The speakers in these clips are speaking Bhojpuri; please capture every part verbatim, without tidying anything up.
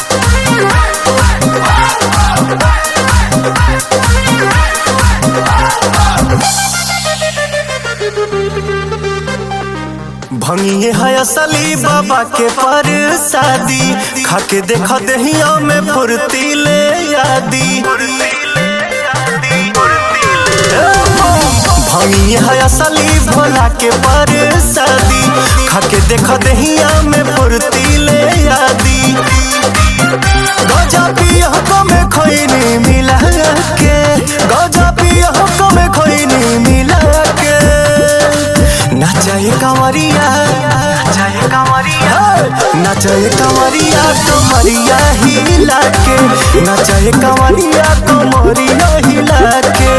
भंगिए है असली बाबा के पर शादी, खाके देखा दहिया में फुर्ती ले यादी। भंगिए है असली भोला के पर शादी, खाके देखा दहिया में फुर्ती ले यादी। गजा पिया को में खैनी मिला के, गजा पिया को में खैनी मिला के। नचाए कंवरिया, नचाए कंवरिया, नचाए कंवरिया कमरिया हिला के, नचाए कंवरिया कमरिया हिला के।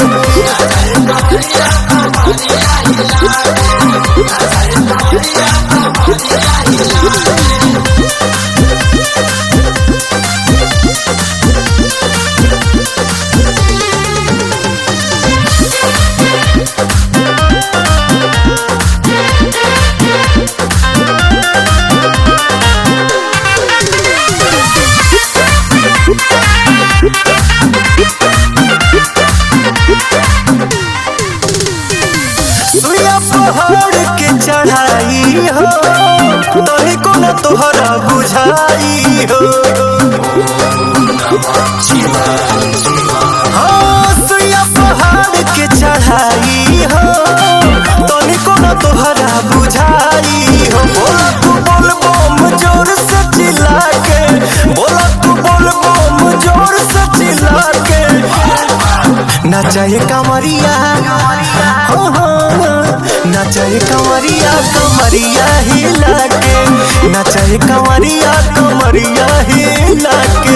सुइया पहाड़ के चढ़ाई हो, तनी को न तोहरा बुझाई हो। हाँ सुइया पहाड़ के चढ़ाई हो, तनी को न तोहरा बुझाई हो। बोला तू बोल बम जोर से चिल्ला के, बोला तू बोल बम जोर से चिल्ला के। नचाए कंवरिया, हो हो नचाए कंवरिया कमरिया हिला के, नचाए कंवरिया कमरिया हिला के।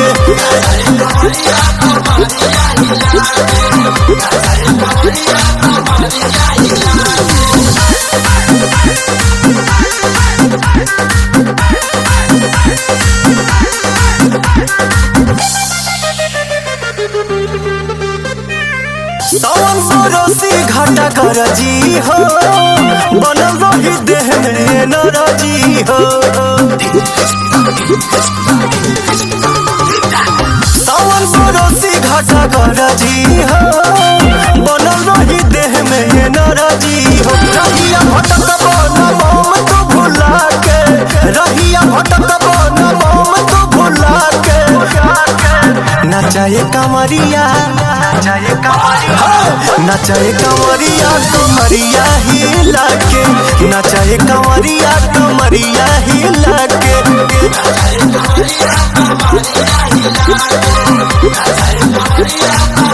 सावन परोसी घाटा गरजी हो, बनल रही देह में नरजी हो। सावन परोसी घाटा गरजी हो, बनल रही देह में नरजी हो। रहिया भटक बन बम तू भुला के, रहिया भटक बन बम तू भुला के। नचाए कंवरिया, नचाए कंवरिया, नचाए कंवरिया कमरिया हिला के, नचाए कंवरिया कमरिया हिला के। नचाए कंवरिया कमरिया हिला के, नचाए कंवरिया कमरिया हिला के।